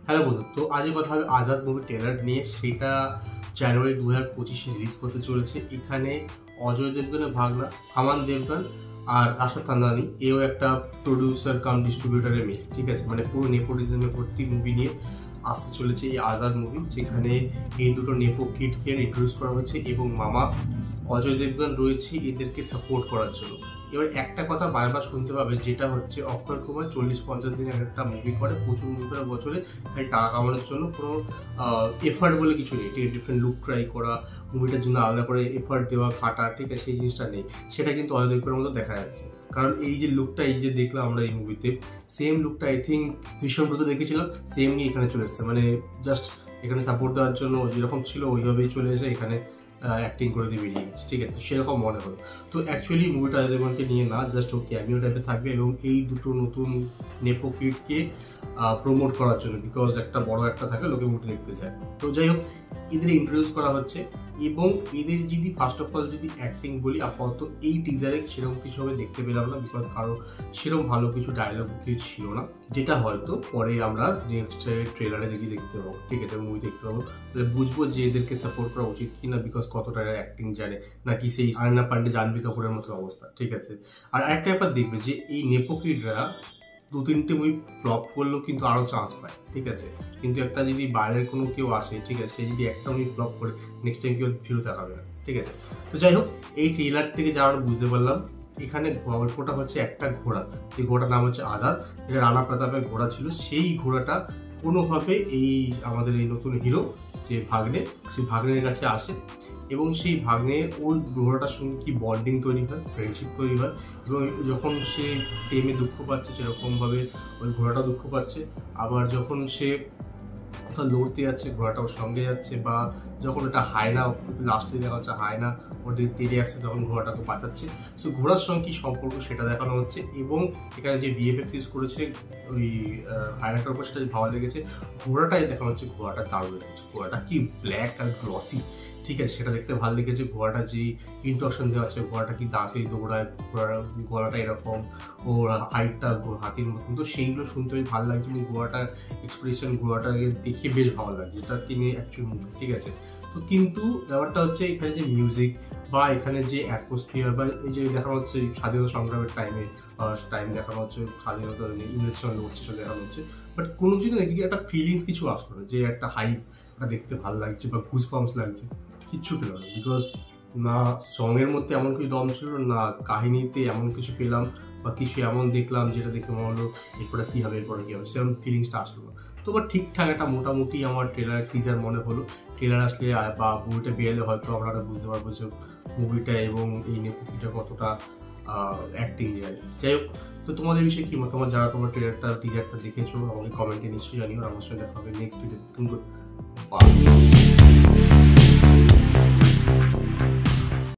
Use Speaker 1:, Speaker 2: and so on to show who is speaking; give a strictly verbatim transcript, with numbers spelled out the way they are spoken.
Speaker 1: Hello বন্ধু, তো আজকে কথা হবে আজাদ মুভি ট্রেলার নিয়ে। সেটা জানুয়ারি দু হাজার পঁচিশে রিলিজ করতে চলেছে। এখানে অজয় দেবগনের ভাগনা আমান দেবগন আর আশা তান্দানি, এও একটা প্রডিউসার কাম ডিস্ট্রিবিউটারের মেয়ে, ঠিক আছে। মানে পুরো নেপোটিজমের ভর্তি মুভি নিয়ে আসতে চলেছে এই আজাদ মুভি, যেখানে এই দুটো নেপো কিডকে ইন্ট্রোডিউস করা হয়েছে এবং মামা অজয় দেবগন রয়েছে এদেরকে সাপোর্ট করার জন্য। এবার একটা কথা বারবার শুনতে পাবে, যেটা হচ্ছে অক্ষয় কুমার চল্লিশ পঞ্চাশ দিনে একটা মুভি করে, প্রচুর মুভি করে বছরে, খালি টাকা কামানোর জন্য। কোনো এফার্ট বলে কিছু নেই, ঠিক আছে। ডিফারেন্ট লুক ট্রাই করা, মুভিটার জন্য আলাদা করে এফার্ট দেওয়া, খাটা, ঠিক আছে, সেই জিনিসটা নেই। সেটা কিন্তু অজয় দেবগনের মতো দেখা যাচ্ছে। কারণ এই যে লুকটা, এই যে দেখলাম আমরা এই মুভিতে, সেম লুকটা আই থিঙ্ক ভীষণ ব্রত দেখেছিলাম, সেম নিয়ে এখানে চলে এসছে। মানে জাস্ট এখানে সাপোর্ট দেওয়ার জন্য যেরকম ছিল ওইভাবেই চলে এসে এখানে অ্যাক্টিং করে দিয়ে বেরিয়ে গেছে, ঠিক আছে। সেরকম মনে হলো। তো অ্যাকচুয়ালি মুভিটা অজয় দেবগনকে নিয়ে না, জাস্ট ও ক্যামিও টাইপে থাকবে এবং এই দুটো নতুন নেপো কিডকে প্রমোট করার জন্য, বিকজ একটা বড় একটা থাকে, লোকে মুভি দেখতে চায়। তো যাই হোক, এদের ইন্ট্রোডিউস করা হচ্ছে এবং এদের যদি ফার্স্ট অফ অল যদি অ্যাক্টিং বলি, আপাতত এই টিজারে সেরকম কিছু হবে দেখতে পেলাম না, বিকজ কারো সেরকম ভালো কিছু ডায়লগ কিছু ছিল না, যেটা হয়তো পরে আমরা নেক্সট ট্রেলারে দেখি দেখতে পাবো, ঠিক আছে, মুভি দেখতে পাবো। তাহলে বুঝবো যে এদেরকে সাপোর্ট করা উচিত কিনা, বিকজ কতটা অ্যাক্টিং জানে, নাকি সেই আয়না পান্ডে জাহ্নবী কাপুরের মতো অবস্থা, ঠিক আছে। আর একটা ব্যাপার দেখবে যে এই নেপো কিডরা দু তিনটে মুভি ফ্লপ করলেও কিন্তু আরও চান্স পায়, ঠিক আছে। কিন্তু একটা যদি বাইরের কোনো কেউ আসে, ঠিক আছে, সে যদি একটা মুভি ফ্লপ করে নেক্সট টাইম কেউ ফিরে তাকাবে না, ঠিক আছে। তো যাই হোক, এই ট্রেলার থেকে যা আমরা বুঝতে পারলাম, এখানে গল্পটা হচ্ছে একটা ঘোড়া, যে ঘোড়াটার নাম হচ্ছে আজাদ, এটা রানা প্রতাপের ঘোড়া ছিল। সেই ঘোড়াটা কোনোভাবে এই আমাদের এই নতুন হিরো যে ভাগ্নে, সেই ভাগ্নের কাছে আসে এবং সেই ভাগ্নে ওর ঘোড়াটার সঙ্গে কি বন্ডিং তৈরি হয়, ফ্রেন্ডশিপ তৈরি হয়। এবং যখন সে প্রেমে দুঃখ পাচ্ছে, সেরকমভাবে ওই ঘোড়াটা দুঃখ পাচ্ছে। আবার যখন সে কোথাও লড়তে যাচ্ছে, ঘোড়াটা ওর সঙ্গে যাচ্ছে, বা যখন ওটা হায়না লাস্টে দেখা হচ্ছে হায়না ওর দিকে তেড়ে আসছে, তখন ঘোড়াটাকে বাঁচাচ্ছে। সো ঘোড়ার সঙ্গে কী সম্পর্ক সেটা দেখানো হচ্ছে। এবং এখানে যে ভিএফএক্স ইউজ করেছে ওই হায়নাটার উপর, সেটা ভালো লেগেছে। ঘোড়াটাই দেখানো হচ্ছে, ঘোড়াটা দারুণ লেগেছে। ঘোড়াটা কি ব্ল্যাক আর গ্লসি, ঠিক আছে, সেটা দেখতে ভালো লেগেছে। ঘোড়াটা যে ইন্ট্রোডাকশন দেওয়া আছে, ঘোড়াটা কি দাঁতে দৌড়ায়, ঘোড়ার গলাটা এরকম, ওর হাইটটা হাতির মতন, তো সেইগুলো শুনতে বেশ ভালো লাগছে। এবং ঘোড়াটার এক্সপ্রেশন, ঘোড়াটাকে দেখে বেশ ভালো লাগছে, যেটা তিনি অ্যাকচুয়ালি মুভি, ঠিক আছে। তো কিন্তু ব্যাপারটা হচ্ছে এখানে যে মিউজিক বা এখানে যে অ্যাটমসফিয়ার বা এই যে দেখানো হচ্ছে স্বাধীনতা সংগ্রামের টাইমে টাইম দেখানো হচ্ছে, স্বাধীনতা ইংরেজ সঙ্গে লড়ছে সেটা দেখানো হচ্ছে, বাট কোনো কিছু দেখি একটা ফিলিংস কিছু আসলো না, যে একটা হাইপ, ওটা দেখতে ভালো লাগছে বা গুজ পাম্পস লাগছে, কিচ্ছু পেল না। বিকজ না সঙের মধ্যে এমন কিছু দম ছিল, না কাহিনীতে এমন কিছু পেলাম বা কিছু এমন দেখলাম যেটা দেখে মনে হলো এরপরে কী হবে, এরপরে কী হবে, সেরকম ফিলিংসটা আসলো না। তো বা ঠিকঠাক একটা মোটামুটি আমার ট্রেলার টিজার মনে হলো। ট্রেলার আসলে বা মুভিটা বেরোলে হয়তো আমরা বুঝতে পারবো যে মুভিটা এবং এই নেপোকিটা কতটা অ্যাক্টিং যায়। যাই হোক, তো তোমাদের বিষয়ে কি মতামত, যারা তোমরা ট্রেলারটা টিজারটা দেখেছো আমাকে কমেন্টে নিশ্চয়ই জানিও। আমার সঙ্গে দেখা হবে নেক্সট ভিডিও।